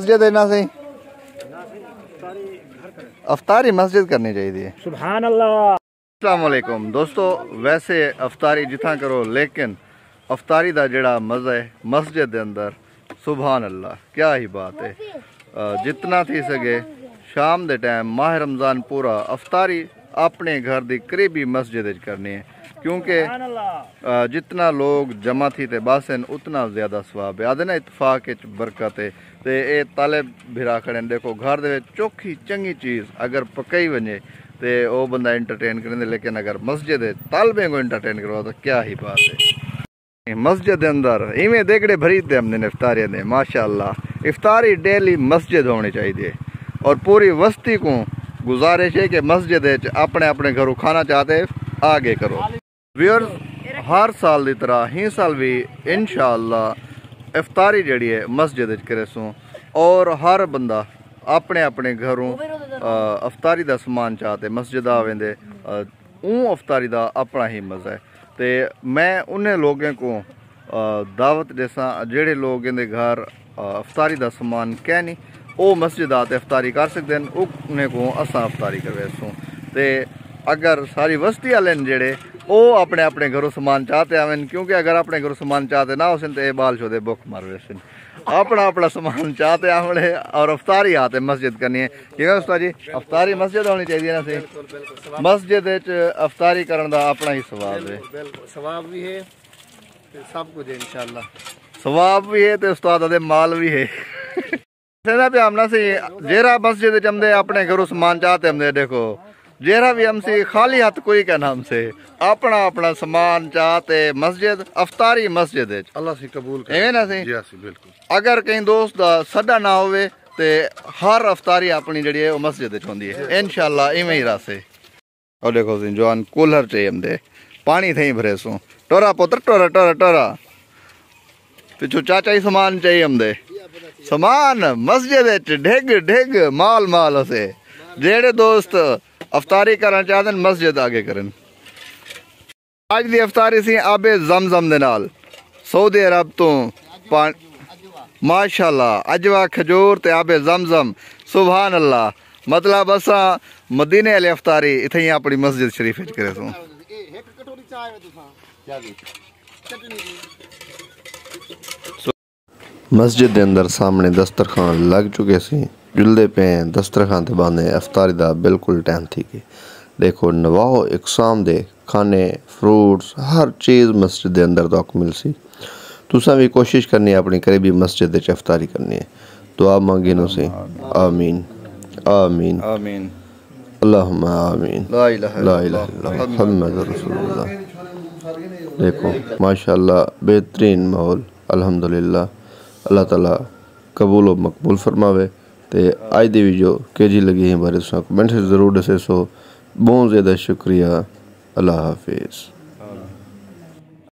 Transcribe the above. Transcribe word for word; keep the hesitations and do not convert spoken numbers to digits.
مسجد نہ صحیح افطاری مسجد کرنی چاہیے. سبحان اللہ. السلام علیکم دوستو. ویسے افطاری جتھاں کرو لیکن افطاری دا جڑا مزہ ہے مسجد دے اندر سبحان اللہ کیا ہی بات ہے. جتنا تھی سکے شام دے ٹائم ماہ رمضان پورا افطاری اپنے گھر دی قریبی مسجد کرنی ہے کیونکہ جتنا لوگ جمع تھی تے باسن اتنا زیادہ ثواب ہے. آدھے نا اتفاق برکت ہے. تے اے طالب بھرا کھڑے دیکھو گھر دے چوکھی چنگی چیز اگر پکئی ونجے تے او بندہ انٹرٹین کریں لیکن اگر مسجد طالبیں کو انٹرٹین کروا تو کیا ہی بات ہے. مسجد دے اندر ایویں دیکھڑے بھری دے ہم نے افطاری دے ماشاءاللہ. افطاری ڈیلی مسجد ہونی چاہیے اور پوری وسطی کو گزارش ہے کہ مسجد اپنے اپنے گھروں کھانا چاہتے آگے کرو. ویورز ہر سال دی طرح ہی سال بھی انشاءاللہ افطاری جڑی ہے مسجد کرے سوں اور ہر بندہ اپنے اپنے گھروں افطاری دا سامان چاہتے مسجد آویں دے اون افطاری دا اپنا ہی مزہ ہے. تے میں انہیں لوگوں کو دعوت دیساں جڑے لوگ ان دے گھر افطاری دا سامان کہنی او مسجد آتے افطاری کر سکتے ہیں انہیں کو اساں افطاری کروے سوں. تے اگر ساری وسطی والے جڑے او اپنے اپنے گھروں سامان چاہتے آویں کیونکہ اگر اپنے گھروں سامان چاہتے نہ ہو سن تو اے بال شو دے بک مر ویسن اپنا اپنا سامان چاہتے آوڑے اور افطاری آتے مسجد کرنی ہے. کیونکہ استاد جی افطاری مسجد ہونی چاہیے نا سی مسجد افطاری کرن دا اپنا ہی ثواب ہے. ثواب بھی ہے سب کچھ ہے انشاءاللہ. ثواب بھی ہے تے استاد دے مال بھی ہے. پہ ہم نہ سی جیرا مسجد چمدے اپنے گھروں سامان چاہتے ہم دے دیکھو جیرا بھی ہم سی خالی ہاتھ کوئی کہنا ہم سے اپنا اپنا سامان چاہتے مسجد افطاری مسجد اللہ سے قبول کرے نا سی. جی سی بالکل. اگر کہیں دوست دا سڈا نہ ہوئے تے ہر افطاری اپنی جڑی ہے وہ مسجد ہوندی ہے انشاءاللہ ایویں ہی راسے. اور دیکھو سی جوان کولر چاہیے ہم دے پانی تھیں بھرے سوں ٹورا پتر ٹورا ٹورا ٹورا پچھو چاچا ہی سامان چاہیے ہم دے سامان مسجد ڈھگ ڈھگ مال مال اسے جیڑے دوست افطاری کرنا چاہتے ہیں مسجد آگے کرن. آج دی افطاری سی آب زمزم دے نال سعودی عرب تو ماشاءاللہ اجوا کھجور تے آب زمزم سبحان اللہ. مطلب اساں مدینے والے افطاری اتھے اپنی مسجد شریف وچ کرے سوں. مسجد دے اندر سامنے دسترخوان لگ چکے سی جلدے پہ دسترخوان تے باندھے افطاری دا بالکل ٹائم تھی کہ دیکھو نواو اقسام دے کھانے فروٹس ہر چیز مسجد دے اندر تک مل سی. تساں بھی کوشش کرنی ہے اپنی قریبی مسجد وچ افطاری کرنی ہے. دعا مانگی نو سے آمین آمین آمین اللہم آمین لا الہ الا اللہ محمد رسول اللہ. دیکھو ماشاءاللہ بہترین ماحول الحمدللہ. اللہ تعالیٰ قبول و مقبول فرماوے. تے آج دی ویڈیو کہ جی لگی ہے بارے سو کمنٹ سے ضرور دسے سو. بہت زیادہ شکریہ. اللہ حافظ.